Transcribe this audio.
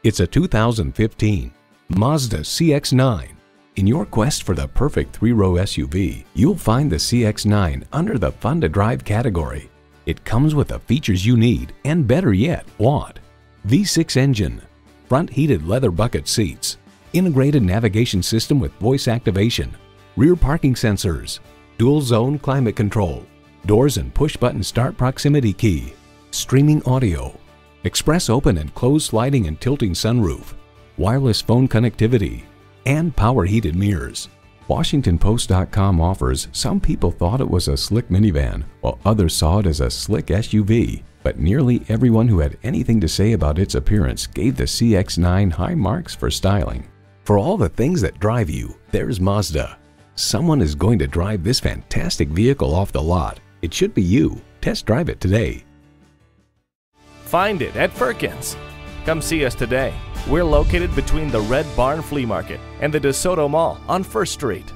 It's a 2015 Mazda CX-9. In your quest for the perfect three-row SUV, you'll find the CX-9 under the fun to drive category. It comes with the features you need and, better yet, want. V6 engine, front heated leather bucket seats, integrated navigation system with voice activation, rear parking sensors, dual zone climate control, doors and push button start proximity key, streaming audio, express open and closed sliding and tilting sunroof, wireless phone connectivity, and power heated mirrors. WashingtonPost.com offers some people thought it was a slick minivan, while others saw it as a slick SUV. But nearly everyone who had anything to say about its appearance gave the CX-9 high marks for styling. For all the things that drive you, there's Mazda. Someone is going to drive this fantastic vehicle off the lot. It should be you. Test drive it today. Find it at Firkins. Come see us today. We're located between the Red Barn Flea Market and the DeSoto Mall on 1st Street.